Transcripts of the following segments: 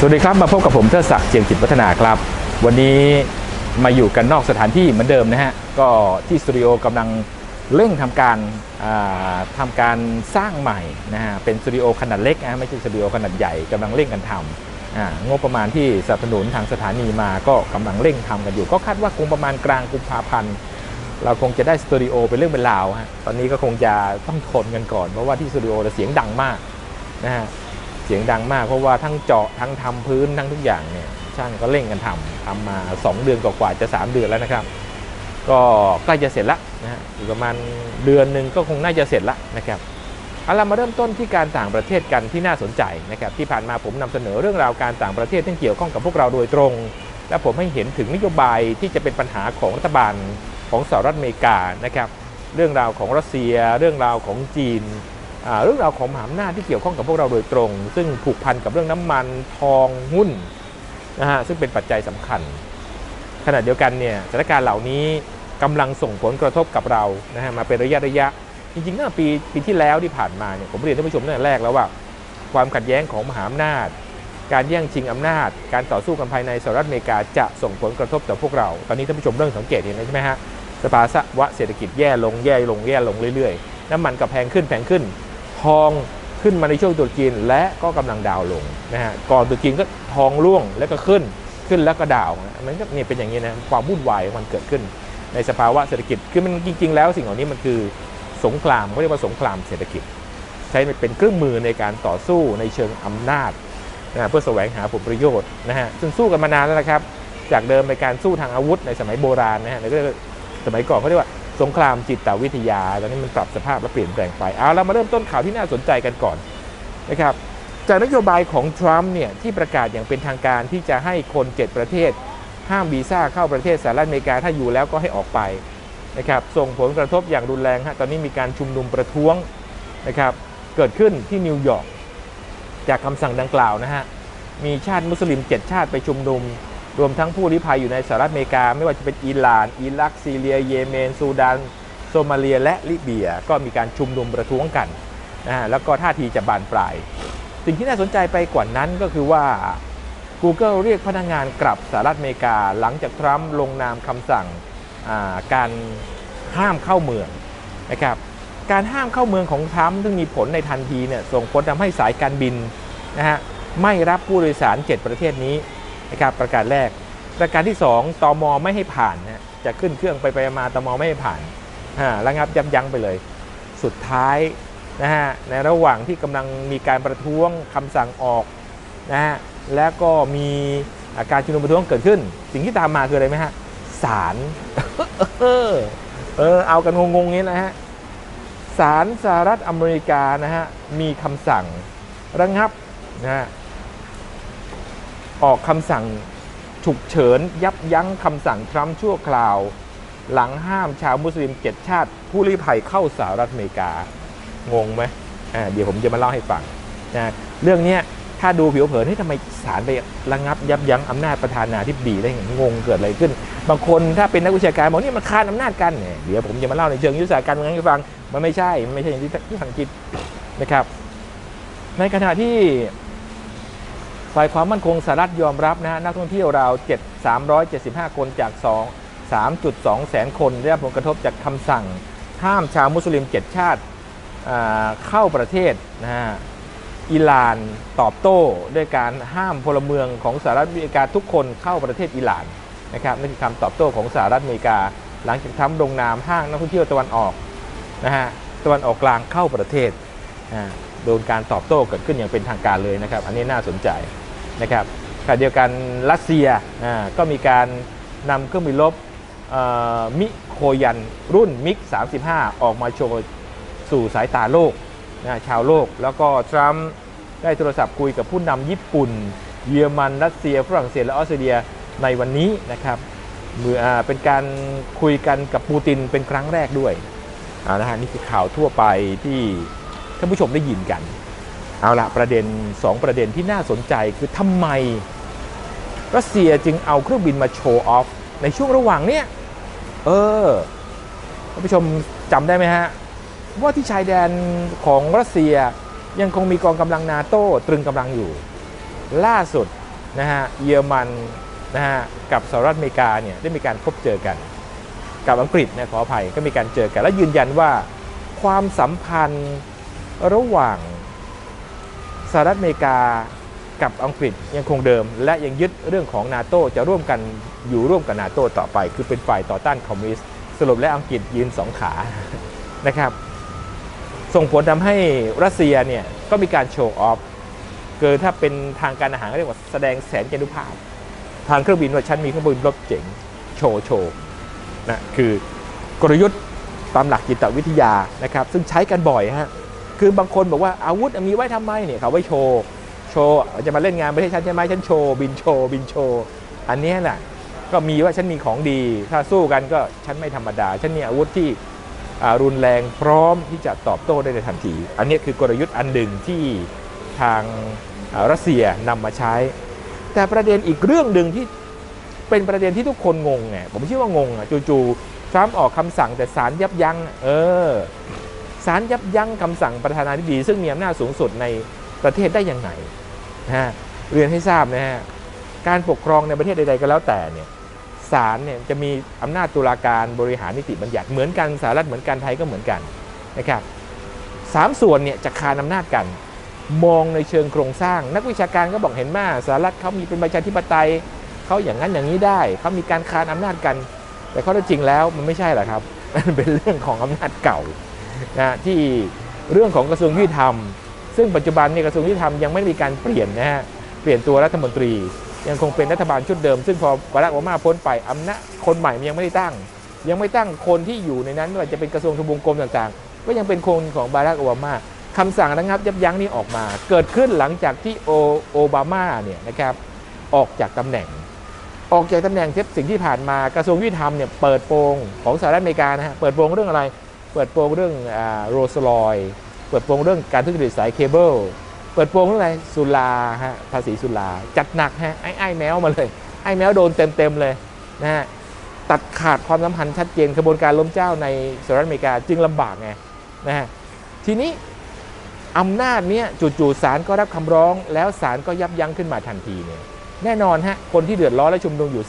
สวัสดีครับมาพบกับผมเทิดศักดิ์เจียงจิตวัฒนาครับวันนี้มาอยู่กันนอกสถานที่เหมือนเดิมนะฮะก็ที่สตูดิโอกำลังเร่งทำการสร้างใหม่นะฮะเป็นสตูดิโอขนาดเล็กนะไม่ใช่สตูดิโอขนาดใหญ่กำลังเร่งกันทำงบประมาณที่สนับสนุนทางสถานีมาก็กำลังเร่งทำกันอยู่ก็คาดว่าคงประมาณกลางกุมภาพันธ์เราคงจะได้สตูดิโอเป็นเรื่องเป็นราวฮะตอนนี้ก็คงจะต้องทนกันก่อนเพราะว่าที่สตูดิโอเสียงดังมากนะฮะเสียงดังมากเพราะว่าทั้งเจาะทั้งทำพื้นทั้งทุกอย่างเนี่ยช่างก็เร่งกันทำมา2 เดือนกว่าจะ3 เดือนแล้วนะครับก็ใกล้จะเสร็จแล้วนะฮะอีกประมาณเดือนหนึ่งก็คงน่าจะเสร็จแล้วนะครับเอาล่ะมาเริ่มต้นที่การต่างประเทศกันที่น่าสนใจนะครับที่ผ่านมาผมนำเสนอเรื่องราวการต่างประเทศที่เกี่ยวข้องกับพวกเราโดยตรงและผมให้เห็นถึงนโยบายที่จะเป็นปัญหาของรัฐบาลของสหรัฐอเมริกานะครับเรื่องราวของรัสเซียเรื่องราวของจีนเรื่องราวของมหาอำนาจที่เกี่ยวข้องกับพวกเราโดยตรงซึ่งผูกพันกับเรื่องน้ำมันทองหุ้นนะฮะซึ่งเป็นปัจจัยสำคัญขณะเดียวกันเนี่ยสถานการณ์เหล่านี้กำลังส่งผลกระทบกับเรานะฮะมาเป็นระยะจริงๆตั้งแต่ปีที่แล้วที่ผ่านมาเนี่ยผมเรียนท่านผู้ชมตั้งแต่แรกแล้วว่าความขัดแย้งของมหาอำนาจการแย่งชิงอำนาจการต่อสู้กันภายในสหรัฐอเมริกาจะส่งผลกระทบต่อพวกเราตอนนี้ท่านผู้ชมเริ่มสังเกตเห็นใช่ไหมฮะสภาวะเศรษฐกิจแย่ลงเรื่อยๆน้ำมันก็แพงขึ้นทองขึ้นมาในช่วงตรุษจีนและก็กำลังดาวลงนะฮะก่อนตรุษจีนก็ทองร่วงแล้วก็ขึ้นแล้วก็ดาวมันก็นี่เป็นอย่างนี้นะความวุ่นวายมันเกิดขึ้นในสภาวะเศรษฐกิจคือมันจริงๆแล้วสิ่งเหล่านี้มันคือสงครามเขาเรียกว่าสงครามเศรษฐกิจใช้เป็นเครื่องมือในการต่อสู้ในเชิงอำนาจนะเพื่อแสวงหาผลประโยชน์นะฮะซึ่งสู้กันมานานแล้วนะครับจากเดิมในการสู้ทางอาวุธในสมัยโบราณนะฮะในสมัยก่อนเขาเรียกว่าสงครามจิตวิทยาตอนนี้มันปรับสภาพและเปลี่ยนแปลงไปเอาเรามาเริ่มต้นข่าวที่น่าสนใจกันก่อนนะครับจากนโยบายของทรัมป์เนี่ยที่ประกาศอย่างเป็นทางการที่จะให้คน7 ประเทศห้ามวีซ่าเข้าประเทศสหรัฐอเมริกาถ้าอยู่แล้วก็ให้ออกไปนะครับส่งผลกระทบอย่างรุนแรงฮะตอนนี้มีการชุมนุมประท้วงนะครับเกิดขึ้นที่นิวยอร์กจากคำสั่งดังกล่าวนะฮะมีชาติมุสลิม7 ชาติไปชุมนุมรวมทั้งผู้ลี้ภัยอยู่ในสหรัฐอเมริกาไม่ว่าจะเป็นอิหร่านอิรักซีเรียเยเมนซูดานโซมาเลียและลิเบียก็มีการชุมนุมประท้วงกันนะฮะแล้วก็ท่าทีจะบานปลายสิ่งที่น่าสนใจไปกว่านั้นก็คือว่า Google เรียกพนักงานกลับสหรัฐอเมริกาหลังจากทรัมป์ลงนามคำสั่งการห้ามเข้าเมืองนะครับการห้ามเข้าเมืองของทรัมป์ซึ่งมีผลในทันทีเนี่ยส่งผลทำให้สายการบินนะฮะไม่รับผู้โดยสาร7 ประเทศนี้นะครับประการแรกประการที่2ตม.ไม่ให้ผ่านนะจะขึ้นเครื่องไปมาตม.ไม่ให้ผ่านระงับยับยั้งไปเลยสุดท้ายนะฮะในระหว่างที่กำลังมีการประท้วงคำสั่งออกนะฮะและก็มีการชุมนุมประท้วงเกิดขึ้นสิ่งที่ตามมาคืออะไรไหมฮะศาล เอากันงงๆนี้นะฮะศาลสหรัฐอเมริกานะฮะมีคำสั่งระงับนะฮะออกคำสั่งฉุกเฉินยับยั้งคำสั่งทรัมป์ชั่วคราวหลังห้ามชาวมุสลิม7 ชาติผู้ลี้ภัยเข้าสหรัฐอเมริกางงไหมเดี๋ยวผมจะมาเล่าให้ฟังนะเรื่องนี้ถ้าดูผิวเผินให้ทำไมศาลไประงับยับยั้งอำนาจประธานาธิบดีได้งงเกิดอะไรขึ้นบางคนถ้าเป็นนักวิชาการบอกนี่มันคานอำนาจกันเนี่ยเดี๋ยวผมจะมาเล่าในเชิงยุทธศาสตร์การเมืองให้ฟังมันไม่ใช่อย่างที่ท่านคิดนะครับในขณะที่ฝ่ายความมั่นคงสหรัฐยอมรับนะนักท่องเที่ยวราว375 คนจาก 3.2 แสนคนได้รับผลกระทบจากคำสั่งห้ามชาวมุสลิม7 ชาติเข้าประเทศนะฮะอิหร่านตอบโต้ด้วยการห้ามพลเมืองของสหรัฐอเมริกาทุกคนเข้าประเทศอิหร่านนะครับนั่นคือคำตอบโต้ของสหรัฐอเมริกาหลังจากทรัมป์ลงนามห้างนักท่องเที่ยวตะวันออกนะฮะตะวันออกกลางเข้าประเทศโดนการตอบโต้เกิดขึ้นอย่างเป็นทางการเลยนะครับอันนี้น่าสนใจนะครับขณะเดียวกันรัสเซียก็มีการนำเครื่องบินรบมิโคยันรุ่นมิก35ออกมาโชว์สู่สายตาโลกชาวโลกแล้วก็ทรัมป์ได้โทรศัพท์คุยกับผู้นำญี่ปุ่นเยอรมันรัสเซียฝรั่งเศสและออสเตรเลียในวันนี้นะครับเป็นการคุยกันกับปูตินเป็นครั้งแรกด้วยนะฮะนี่คือข่าวทั่วไปที่ท่านผู้ชมได้ยินกันเอาละประเด็น2 ประเด็นที่น่าสนใจคือทำไมรัสเซียจึงเอาเครื่องบินมาโชว์ออฟในช่วงระหว่างเนี้ยท่านผู้ชมจำได้ไหมฮะว่าที่ชายแดนของรัสเซียยังคงมีกองกำลังนาโต้ตรึงกำลังอยู่ล่าสุดนะฮะเยอรมันนะฮะกับสหรัฐอเมริกาเนี่ยได้มีการพบเจอกันกับอังกฤษนะขออภัยก็มีการเจอกันและยืนยันว่าความสัมพันธ์ระหว่างสหรัฐอเมริกากับอังกฤษยังคงเดิมและยังยึดเรื่องของนาโตจะร่วมกันอยู่ร่วมกับนาโตต่อไปคือเป็นฝ่ายต่อต้านคอมมิวนิสต์สรุปแล้วอังกฤษยืนสองขานะครับส่งผลทำให้รัสเซียเนี่ยก็มีการโชว์ออฟเกิดถ้าเป็นทางการอาหารก็เรียกว่าแสดงแสนจานุภาพทางเครื่องบินว่าฉันมีเครื่องบินรบเจ๋งโชว์นะคือกลยุทธ์ตามหลักจิตวิทยานะครับซึ่งใช้กันบ่อยฮะคือบางคนบอกว่าอาวุธมีไว้ทำไมเนี่ยเขาไว้โชว์จะมาเล่นงานประเทศฉันใช่ไหมฉันโชว์บินโชว์อันนี้แหละก็มีว่าฉันมีของดีถ้าสู้กันก็ฉันไม่ธรรมดาฉันมีอาวุธที่รุนแรงพร้อมที่จะตอบโต้ได้ในทันทีอันนี้คือกลยุทธ์อันหนึ่งที่ทางรัสเซียนำมาใช้แต่ประเด็นอีกเรื่องหนึ่งที่เป็นประเด็นที่ทุกคนงงไงผมคิดว่างงจู่ๆทรัมป์ออกคำสั่งแต่ศาลยับยั้งศาลยับยั้งคำสั่งประธานาธิบดีซึ่งมีอำนาจสูงสุดในประเทศได้ยังไงเรียนให้ทราบนะฮะการปกครองในประเทศใดๆก็แล้วแต่เนี่ยศาลเนี่ยจะมีอำนาจตุลาการบริหารนิติบัญญัติเหมือนกันสหรัฐเหมือนกันไทยก็เหมือนกันนะครับ3 ส่วนเนี่ยจะคานอำนาจกันมองในเชิงโครงสร้างนักวิชาการก็บอกเห็นว่าสหรัฐเขามีเป็นประชาธิปไตยเขาอย่างนั้นอย่างนี้ได้เขามีการคานอำนาจกันแต่ข้อเท็จจริงแล้วมันไม่ใช่หรอกครับมันเป็นเรื่องของอำนาจเก่านะที่เรื่องของกระทรวงยุติธรรมซึ่งปัจจุบันเนี่ยกระทรวงยุติธรรมยังไม่มีการเปลี่ยนนะฮะเปลี่ยนตัวรัฐมนตรียังคงเป็นรัฐบาลชุดเดิมซึ่งพอบารักโอบามาพ้นไปอำนาจคนใหม่ยังไม่ได้ตั้งคนที่อยู่ในนั้นไม่ว่าจะเป็นกระทรวงทบวงกรมต่างๆก็ยังเป็นคนของบารักโอบามาคำสั่งระงับยับยั้งนี้ออกมาเกิดขึ้นหลังจากที่โอบามาเนี่ยนะครับออกจากตำแหน่งสิ่งที่ผ่านมากระทรวงยุติธรรมเนี่ยเปิดโปงของสหรัฐอเมริกานะฮะเปิดโปงเรื่องอะไรเปิดโปงเรื่องโรลส์รอยซ์เปิดโปงเรื่องการทุจริตสายเคเบิลเปิดโปงเรื่องอะไรสุราฮะภาษีสุราจัดหนักฮะไอ้แมวมาเลยไอ้แมวโดนเต็มเลยนะฮะตัดขาดความสัมพันธ์ชัดเจนกระบวนการล้มเจ้าในสหรัฐอเมริกาจึงลำบากไงนะฮะทีนี้อำนาจเนี้ยจู่ๆศาลก็รับคำร้องแล้วศาลก็ยับยั้งขึ้นมาทันทีเนี่ยแน่นอนฮะคนที่เดือดร้อนและชุมนุมอยู่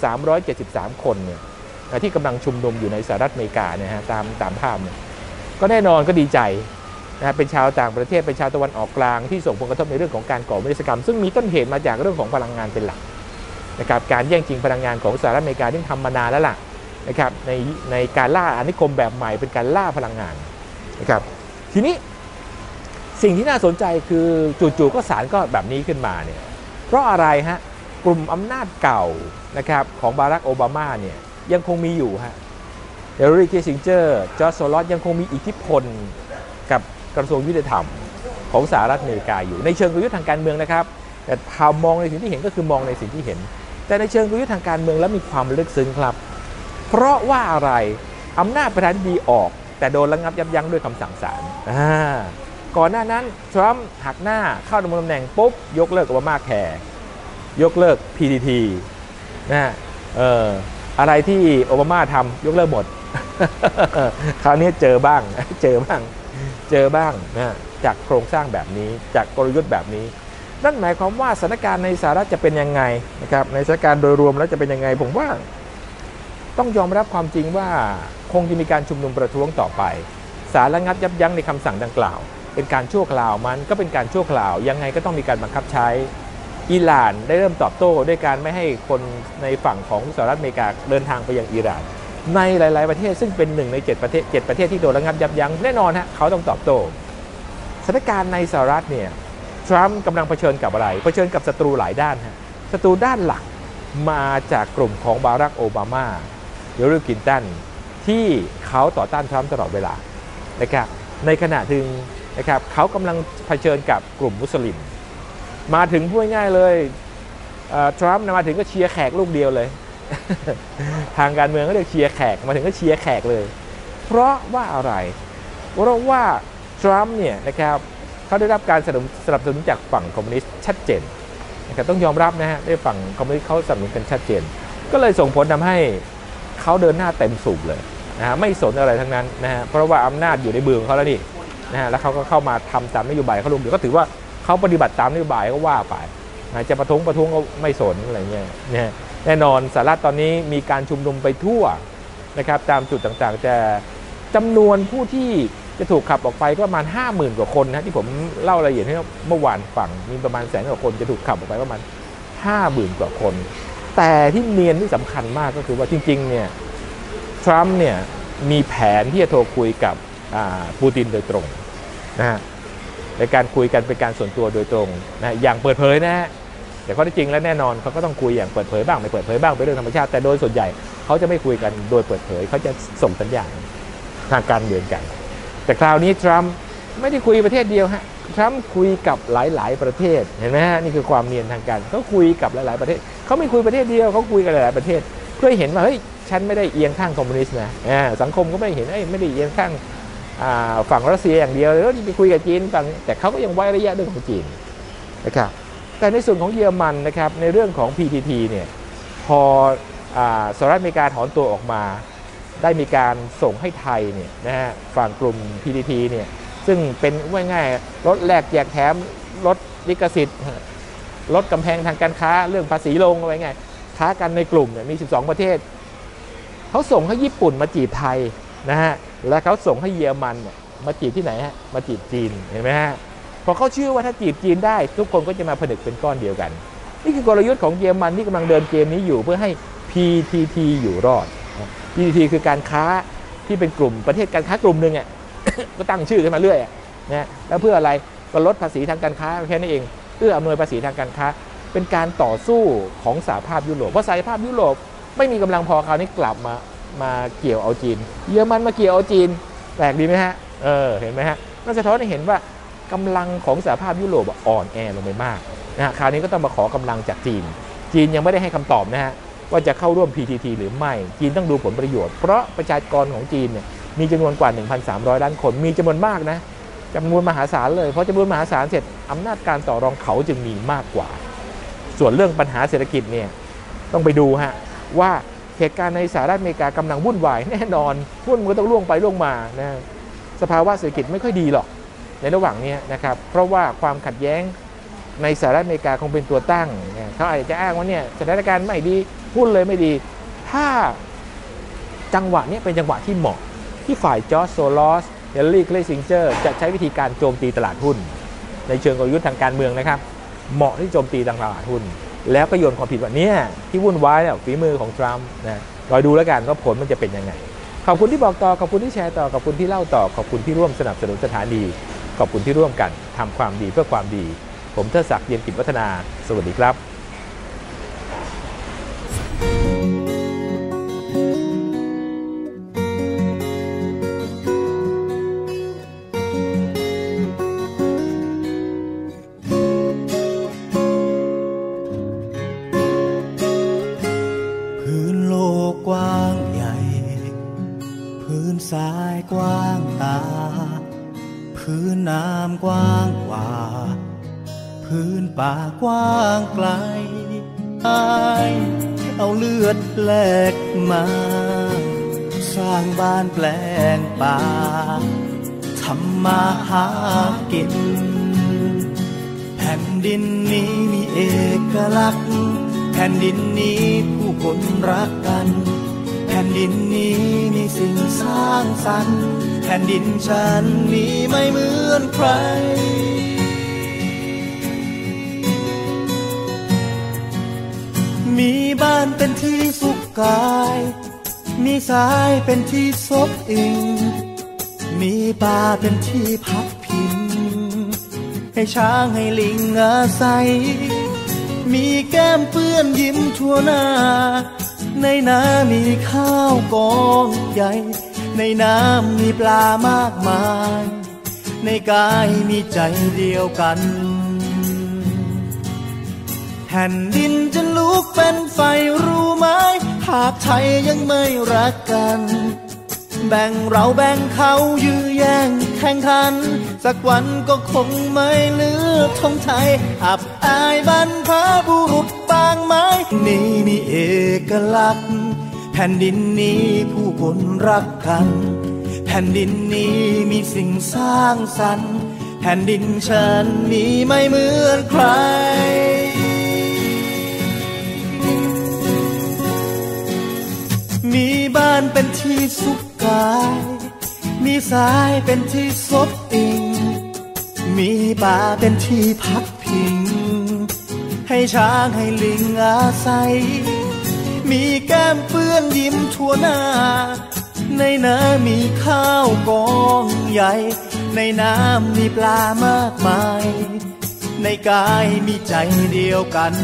373คนเนี่ยที่กำลังชุมนุมอยู่ในสหรัฐอเมริกาเนี่ยฮะตามภาพเนี่ยก็แน่นอนก็ดีใจนะเป็นชาวต่างประเทศเป็นชาวตะวันออกกลางที่ส่งผลกระทบในเรื่องของการก่อวินาศกรรมซึ่งมีต้นเหตุมาจากเรื่องของพลังงานเป็นหลักนะครับการแย่งชิงพลังงานของสหรัฐอเมริกาที่ทำมานานแล้วล่ะนะครับในการล่าอาณานิคมแบบใหม่เป็นการล่าพลังงานนะครับทีนี้สิ่งที่น่าสนใจคือจู่ๆก็ศาลก็แบบนี้ขึ้นมาเนี่ยเพราะอะไรฮะกลุ่มอำนาจเก่านะครับของบารักโอบามาเนี่ยยังคงมีอยู่ฮะเฮเลอรี คิสซิงเจอร์จอร์จ โซรอสยังคงมีอิทธิพลกับกระทรวงยุติธรรมของสหรัฐอเมริกาอยู่ในเชิงกลยุทธ์ทางการเมืองนะครับแต่พอมองในสิ่งที่เห็นก็คือมองในสิ่งที่เห็นแต่ในเชิงกลยุทธ์ทางการเมืองแล้วมีความลึกซึ้งครับเพราะว่าอะไรอำนาจประธานาธิบดีออกแต่โดนระงับยับยั้งด้วยคำสั่งศาลก่อนหน้านั้นทรัมป์หักหน้าเข้าดำรงตำแหน่งปุ๊บยกเลิกโอบามาแคร์ยกเลิก PTT นะอะไรที่โอบามาทำยกเลิกหมด คราวนี้เจอบ้างนะจากโครงสร้างแบบนี้จากกลยุทธ์แบบนี้นั่นหมายความว่าสถานการณ์ในสหรัฐจะเป็นยังไงนะครับในสถานการณ์โดยรวมแล้วจะเป็นยังไงผมว่าต้องยอมรับความจริงว่าคงจะมีการชุมนุมประท้วงต่อไปศาลระงับยับยั้งในคำสั่งดังกล่าวเป็นการชั่วคราวมันก็เป็นการชั่วคราวยังไงก็ต้องมีการบังคับใช้อิหร่านได้เริ่มตอบโต้ด้วยการไม่ให้คนในฝั่งของสหรัฐอเมริกาเดินทางไปยังอิหร่านในหลายๆประเทศซึ่งเป็น1 ใน 7 ประเทศที่โดนระงับยับยั้งแน่นอนฮะเขาต้องตอบโต้สถานการณ์ในสหรัฐเนี่ยทรัมป์กำลังเผชิญกับอะไรเผชิญกับศัตรูหลายด้านฮะศัตรูด้านหลักมาจากกลุ่มของบารักโอบามาฮิลลารี คลินตันที่เขาต่อต้านทรัมป์ตลอดเวลานะครับในขณะที่นะครับเขากำลังเผชิญกับกลุ่มมุสลิมมาถึงพูดง่ายเลยทรัมป์มาถึงก็เชียร์แขกลูกเดียวเลย ทางการเมืองก็เรียกเชียร์แขกมาถึงก็เชียร์แขกเลยเพราะว่าอะไรเพราะว่าทรัมป์เนี่ยนะครับเขาได้รับการสนับสนุนจากฝั่งคอมมิวนิสต์ชัดเจนนะครับต้องยอมรับนะฮะได้ฝั่งคอมมิวนิสต์เขาสนับสนุนกันชัดเจนก็เลยส่งผลทำให้เขาเดินหน้าเต็มสูบเลยนะฮะไม่สนอะไรทั้งนั้นนะฮะเพราะว่าอำนาจอยู่ในมือของเขาแล้วนี่นะฮะแล้วเขาก็เข้ามาทำตามนโยบายเขาลงเดี๋ยวก็ถือว่าเขาปฏิบัติตามนโยบายก็ว่าไปจะประท้วงก็ไม่สนอะไรเงี้ยแน่นอนสหรัฐตอนนี้มีการชุมนุมไปทั่วนะครับตามจุดต่างๆแต่จำนวนผู้ที่จะถูกขับออกไปก็ประมาณ 50,000 กว่าคนนะที่ผมเล่ารายละเอียดให้เมื่อวานฟังมีประมาณ100,000 กว่าคนจะถูกขับออกไปประมาณ 50,000 กว่าคนแต่ที่เนียนที่สำคัญมากก็คือว่าจริงๆเนี่ยทรัมป์เนี่ยมีแผนที่จะโทรคุยกับปูตินโดยตรงนะฮะในการคุยกันเป็นการส่วนตัวโดยตรงนะอย่างเปิดเผยนะฮะแต่ข้อที่จริงแล้วแน่นอนเขาก็ต้องคุยอย่างเปิดเผยบ้างไม่เปิดเผยบ้างเป็นเรื่องธรรมชาติแต่โดยส่วนใหญ่เขาจะไม่คุยกันโดยเปิดเผยเขาจะส่งสัญญาณทางการเมืองกันแต่คราวนี้ทรัมป์ไม่ได้คุยประเทศเดียวฮะทรัมป์คุยกับหลายๆประเทศเห็นไหมฮะนี่คือความเนียนทางการเขาคุยกับหลายๆประเทศเขาไม่คุยประเทศเดียวเขาคุยกับหลายๆประเทศเพื่อเห็นว่าเฮ้ยฉันไม่ได้เอียงข้างคอมมิวนิสต์นะสังคมก็ไม่เห็นไม่ได้เอียงข้างฝั่งรัสเซียอย่างเดียวแล้วไปคุยกับจีนฝั่งแต่เขาก็ยังไว้ระยะเรื่องของจีนนะครับแต่ในส่วนของเยอรมันนะครับในเรื่องของ PTT เนี่ยพอสหรัฐอเมริกาถอนตัวออกมาได้มีการส่งให้ไทยเนี่ยนะฮะฝั่งกลุ่ม PTT เนี่ยซึ่งเป็นว่าง่ายลดแลกแจกแถมลดลิขสิทธิ์ลดกำแพงทางการค้าเรื่องภาษีลงอะไรง่ายค้ากันในกลุ่มเนี่ยมี12ประเทศเขาส่งให้ญี่ปุ่นมาจีบไทยนะฮะและเขาส่งให้เยอรมันเนี่ยมาจีบที่ไหนฮะมาจีบจีนเห็นไหมฮะพอเขาเชื่อว่าถ้าจีบจีนได้ทุกคนก็จะมาผนึกเป็นก้อนเดียวกันนี่คือกลยุทธ์ของเยอรมันที่กำลังเดินเกมนี้อยู่เพื่อให้ PTT อยู่รอด PTT คือการค้าที่เป็นกลุ่มประเทศการค้ากลุ่มหนึ่งอ่ะ ก็ตั้งชื่อขึ้นมาเรื่อยนะแล้วเพื่ออะไรก็ลดภาษีทางการค้าแค่นั้นเองเอื้ออำนวยภาษีทางการค้าเป็นการต่อสู้ของสหภาพยุโรปเพราะสหภาพยุโรปไม่มีกำลังพอคราวนี้กลับมาเกี่ยวเอาจีนเยอรมันมาเกี่ยวเอาจีนแปลกดีไหมฮะเห็นไหมฮะนั่นสะท้อนให้เห็นว่ากำลังของสหภาพยุโรปอ่อนแอลงไปมากนะฮะคราวนี้ก็ต้องมาขอกำลังจากจีนยังไม่ได้ให้คำตอบนะฮะว่าจะเข้าร่วม PTT หรือไม่จีนต้องดูผลประโยชน์เพราะประชากรของจีนเนี่ยมีจำนวนกว่า 1,300 ล้านคนมีจำนวนมากนะจำนวนมหาศาลเลยเพราะจำนวนมหาศาลเสร็จอำนาจการต่อรองเขาจึงมีมากกว่าส่วนเรื่องปัญหาเศรษฐกิจเนี่ยต้องไปดูฮะว่าเหตุการณ์ในสหรัฐอเมริกากำลังวุ่นวายแน่นอนหุ้นมันก็ต้องล่วงไปล่วงมานะสภาวะเศรษฐกิจไม่ค่อยดีหรอกในระหว่างนี้นะครับเพราะว่าความขัดแย้งในสหรัฐอเมริกาคงเป็นตัวตั้งเขาอาจจะอ้างว่าเนี่ยสถานการณ์ไม่ดีหุ้นเลยไม่ดีถ้าจังหวะนี้เป็นจังหวะที่เหมาะที่ฝ่ายจอร์จโซลอสเฮนรี่ เคลซิงเจอร์จะใช้วิธีการโจมตีตลาดหุ้นในเชิงกลยุทธ์ทางการเมืองนะครับเหมาะที่โจมตีตลาดหุ้นแล้วก็โยนความผิดว่าเนี่ยที่วุ่นวายเนี่ยฝีมือของทรัมป์นะรอดูแล้วกันว่าผลมันจะเป็นยังไงขอบคุณที่บอกต่อขอบคุณที่แชร์ต่อขอบคุณที่เล่าต่อขอบคุณที่ร่วมสนับสนุนสถานีขอบคุณที่ร่วมกันทำความดีเพื่อความดีผมเทิดศักดิ์ เย็นกิจวัฒนาสวัสดีครับพื้นโลกกว้างใหญ่พื้นทรายกว้างตาพื้นน้ำกว้างกว่าพื้นป่ากว้างไกลเอาเลือดแลกมาสร้างบ้านแปลงป่าทำมาหากินแผ่นดินนี้มีเอกลักษณ์แผ่นดินนี้ผู้คนรักกันแผ่นดินนี้มีสิ่งสร้างสรรค์แผ่นดินฉันมีไม่เหมือนใครมีบ้านเป็นที่สุขกายมีทรายเป็นที่ซบอิงมีป่าเป็นที่พักพิงให้ช้างให้ลิงอาศัยมีแก้มเปื้อนยิ้มทั่วหน้าในน้ำมีข้าวกองใหญ่ในน้ำมีปลามากมายในกายมีใจเดียวกันแผ่นดินจะลุกเป็นไฟรู้ไหมหากไทยยังไม่รักกันแบ่งเราแบ่งเขายื้อแย่งแข่งขันสักวันก็คงไม่เหลือธงไทยอับอายบรรพบุรุษบางไม้นี่มีเอกลักษณ์แผ่นดินนี้ผู้คนรักกันแผ่นดินนี้มีสิ่งสร้างสรรค์แผ่นดินฉันมีไม่เหมือนใครเป็นที่สุขกายมีสายเป็นที่ซบอิงมีป่าเป็นที่พักพิงให้ช้างให้ลิงอาศัยมีแก้มเปื้อนยิ้มทั่วหน้าในน้ำมีข้าวกองใหญ่ในน้ำมีปลามากมายในกายมีใจเดียวกัน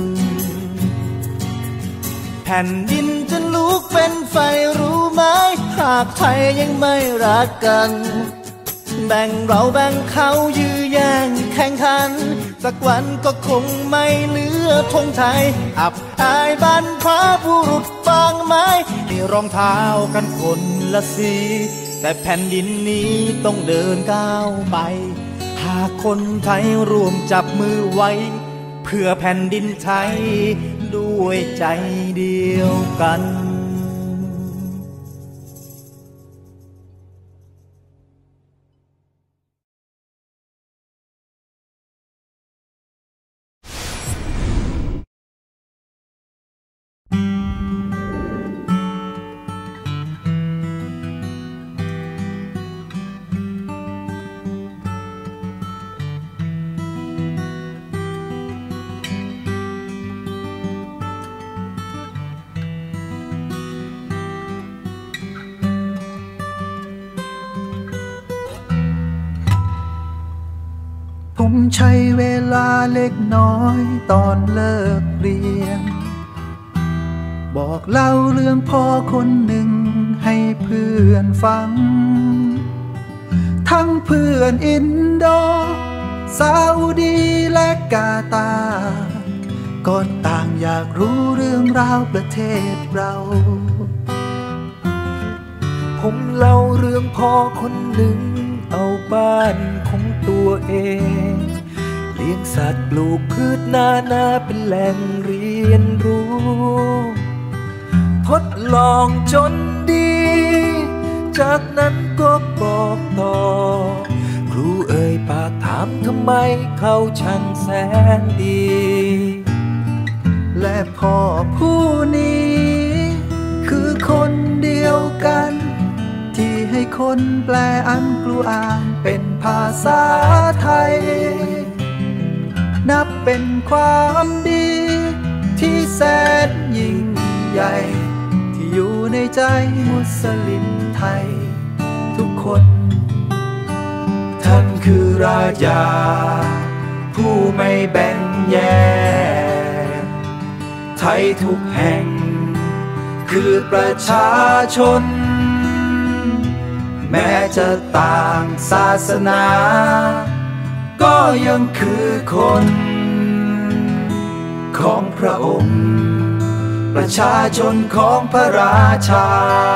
แผ่นดินจะลุกเป็นไฟรู้ไหมหากไทยยังไม่รักกันแบ่งเราแบ่งเขายื้อแย่งแข่งขันสักวันก็คงไม่เหลือธงไทยอับอายบรรพบุรุษบางไม้ให้รองเท้ากันคนละสีแต่แผ่นดินนี้ต้องเดินก้าวไปหากคนไทยร่วมจับมือไว้เพื่อแผ่นดินไทยด้วยใจเดียวกันผมใช้เวลาเล็กน้อยตอนเลิกเรียนบอกเล่าเรื่องพ่อคนหนึ่งให้เพื่อนฟังทั้งเพื่อนอินโดซาอุดีและกาตาร์ก็ต่างอยากรู้เรื่องราวประเทศเราผมเล่าเรื่องพ่อคนหนึ่งเอาบ้านของตัวเองเลี้ยงสัตว์ปลูกพืชนาเป็นแหล่งเรียนรู้ทดลองจนดีจากนั้นก็บอกต่อครูเอ่ยปากถามทำไมเขาช่างแสนดีและพ่อผู้นี้คือคนเดียวกันที่ให้คนแปลอันกลัวอ่านเป็นภาษาไทยนับเป็นความดีที่แสนยิ่งใหญ่ที่อยู่ในใจมุสลิมไทยทุกคนท่านคือราชาผู้ไม่แบ่งแยกไทยทุกแห่งคือประชาชนแม้จะต่างศาสนาก็ยังคือคนของพระองค์ประชาชนของพระราชา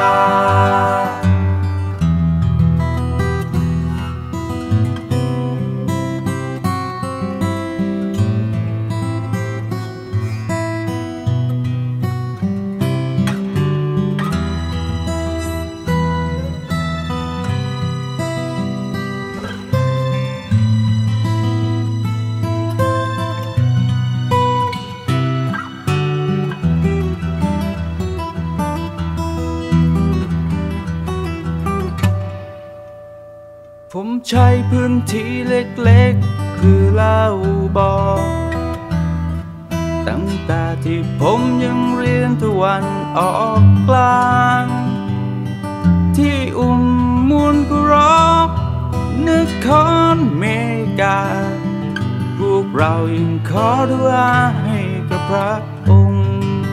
ผมใช้พื้นที่เล็กๆคือเล่าบอกตั้งแต่ที่ผมยังเรียนตะวันออกกลางที่มุลกุรอนครเมกาพวกเรายังขอดุอาให้กับพระองค์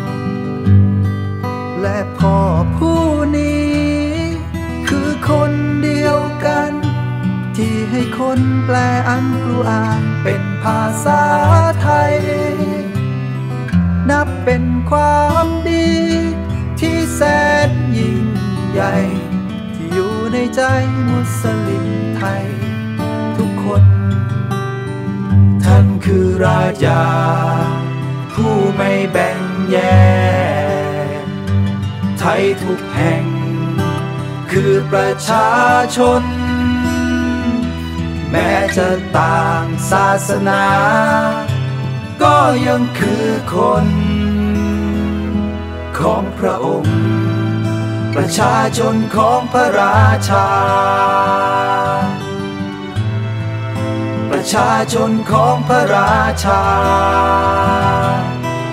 และพ่อผู้นี้คือคนเดียวกันที่ให้คนแปลอัลกุรอานเป็นภาษาไทยนับเป็นความดีที่แสนยิ่งใหญ่ที่อยู่ในใจมุสลิมไทยทุกคนท่านคือราชาผู้ไม่แบ่งแยกไทยทุกแห่งคือประชาชนแม้จะต่างศาสนาก็ยังคือคนของพระองค์ประชาชนของพระราชาประชาชนของพระราชา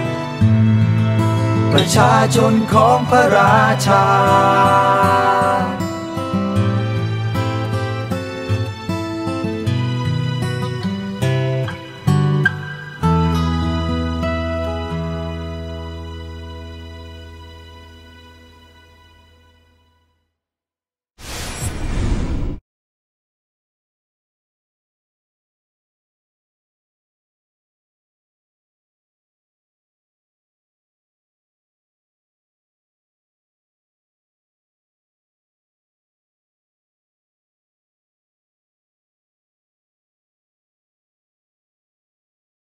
ประชาชนของพระราชา